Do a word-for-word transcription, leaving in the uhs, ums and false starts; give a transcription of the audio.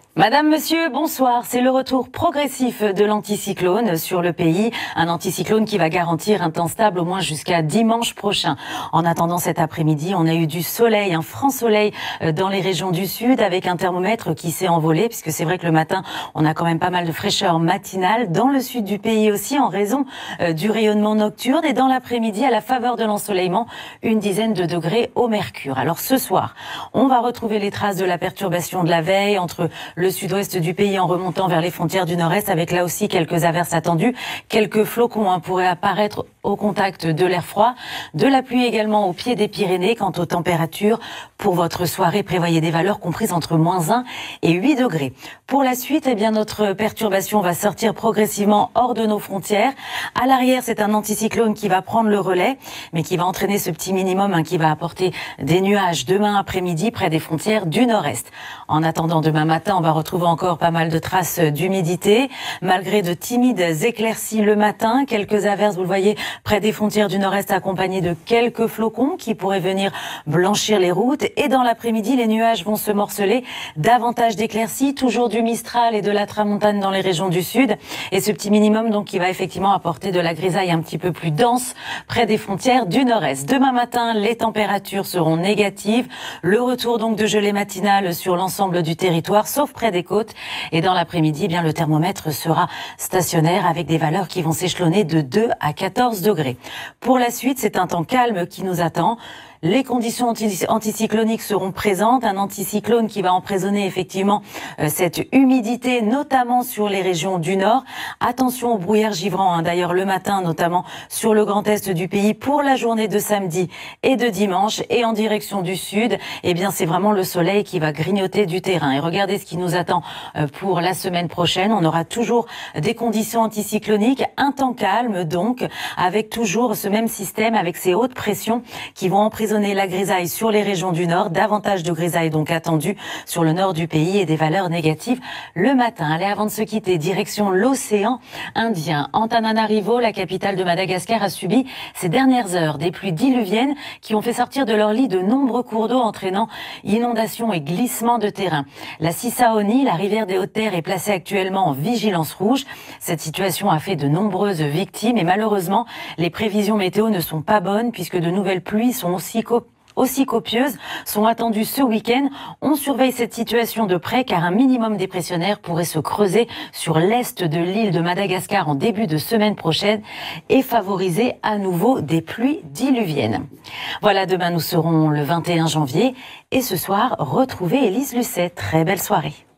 Madame, monsieur, bonsoir. C'est le retour progressif de l'anticyclone sur le pays. Un anticyclone qui va garantir un temps stable au moins jusqu'à dimanche prochain. En attendant cet après-midi, on a eu du soleil, un franc soleil dans les régions du sud avec un thermomètre qui s'est envolé puisque c'est vrai que le matin, on a quand même pas mal de fraîcheur matinale. Dans le sud du pays aussi en raison du rayonnement nocturne et dans l'après-midi, à la faveur de l'ensoleillement, une dizaine de degrés au mercure. Alors ce soir, on va retrouver les traces de la perturbation de la veille entre le sud-ouest du pays en remontant vers les frontières du nord-est avec là aussi quelques averses attendues. Quelques flocons hein, pourraient apparaître au contact de l'air froid. De la pluie également au pied des Pyrénées. Quant aux températures, pour votre soirée, prévoyez des valeurs comprises entre moins un et huit degrés. Pour la suite, eh bien, notre perturbation va sortir progressivement hors de nos frontières. À l'arrière, c'est un anticyclone qui va prendre le relais, mais qui va entraîner ce petit minimum hein, qui va apporter des nuages demain après-midi près des frontières du nord-est. En attendant demain matin, on va retrouver encore pas mal de traces d'humidité. Malgré de timides éclaircies le matin, quelques averses, vous le voyez, près des frontières du nord-est accompagnées de quelques flocons qui pourraient venir blanchir les routes. Et dans l'après-midi, les nuages vont se morceler. Davantage d'éclaircies, toujours du Mistral et de la Tramontane dans les régions du sud. Et ce petit minimum donc qui va effectivement apporter de la grisaille un petit peu plus dense près des frontières du nord-est. Demain matin, les températures seront négatives. Le retour donc de gelée matinale sur l'ensemble du territoire, sauf près des côtes. Et dans l'après-midi, eh bien le thermomètre sera stationnaire avec des valeurs qui vont s'échelonner de deux à quatorze degrés. Pour la suite, c'est un temps calme qui nous attend. Les conditions anticycloniques seront présentes, un anticyclone qui va emprisonner effectivement euh, cette humidité, notamment sur les régions du nord. Attention au brouillard givrant, hein, d'ailleurs le matin, notamment sur le grand est du pays pour la journée de samedi et de dimanche. Et en direction du sud, eh bien c'est vraiment le soleil qui va grignoter du terrain. Et regardez ce qui nous attend euh, pour la semaine prochaine. On aura toujours des conditions anticycloniques, un temps calme donc, avec toujours ce même système, avec ces hautes pressions qui vont emprisonner la grisaille sur les régions du nord, davantage de grisaille donc attendue sur le nord du pays et des valeurs négatives le matin. Allez, avant de se quitter, direction l'océan Indien. Antananarivo, la capitale de Madagascar, a subi ces dernières heures des pluies diluviennes qui ont fait sortir de leur lit de nombreux cours d'eau entraînant inondations et glissements de terrain. La Sisaoni, la rivière des Hautes-Terres, est placée actuellement en vigilance rouge. Cette situation a fait de nombreuses victimes et malheureusement, les prévisions météo ne sont pas bonnes puisque de nouvelles pluies sont aussi aussi copieuses sont attendues ce week-end. On surveille cette situation de près car un minimum dépressionnaire pourrait se creuser sur l'est de l'île de Madagascar en début de semaine prochaine et favoriser à nouveau des pluies diluviennes. Voilà, demain nous serons le vingt et un janvier et ce soir, retrouvez Élise Lucet. Très belle soirée.